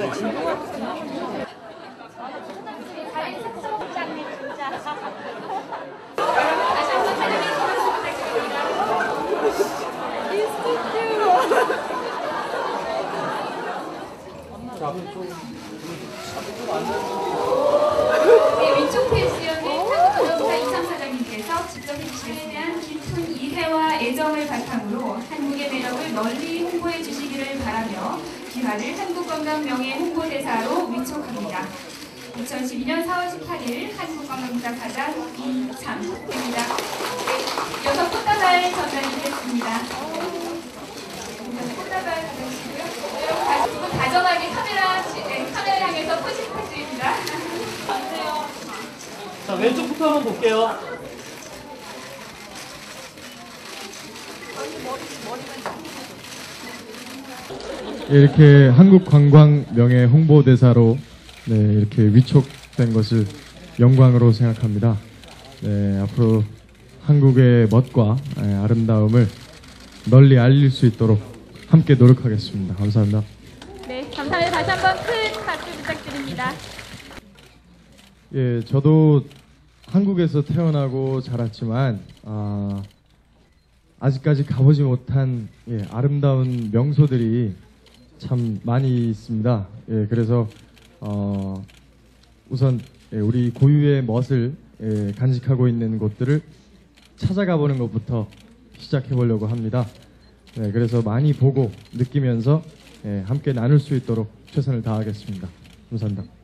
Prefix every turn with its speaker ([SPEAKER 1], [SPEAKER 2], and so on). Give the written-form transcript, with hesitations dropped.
[SPEAKER 1] 네, 위촉 패션의 한국경영사 이상 사장님께서 직접 해주시에 대한 깊은 이해와 애정을 바탕으로 한국의 매력을 널리 홍보해 주시기를 바라며 기화를 한국관광명예 홍보대사로 위촉합니다. 2012년 4월 18일 한국관광사 사장 이창국입니다. 이어서 꽃다발 전달드리겠습니다. 꽃다발 받으시고요. 두분 다정하게 카메라 향해서 포즈 부탁드립니다.
[SPEAKER 2] 자, 왼쪽부터 한번 볼게요.
[SPEAKER 3] 이렇게 한국관광명예 홍보대사로 이렇게 위촉된 것을 영광으로 생각합니다. 앞으로 한국의 멋과 아름다움을 널리 알릴 수 있도록 함께 노력하겠습니다. 감사합니다.
[SPEAKER 4] 네, 감사합니다. 다시 한번 큰 박수 부탁드립니다.
[SPEAKER 3] 예, 저도 한국에서 태어나고 자랐지만 아직까지 가보지 못한 아름다운 명소들이 참 많이 있습니다. 그래서 우선 우리 고유의 멋을 간직하고 있는 곳들을 찾아가 보는 것부터 시작해 보려고 합니다. 그래서 많이 보고 느끼면서 함께 나눌 수 있도록 최선을 다하겠습니다. 감사합니다.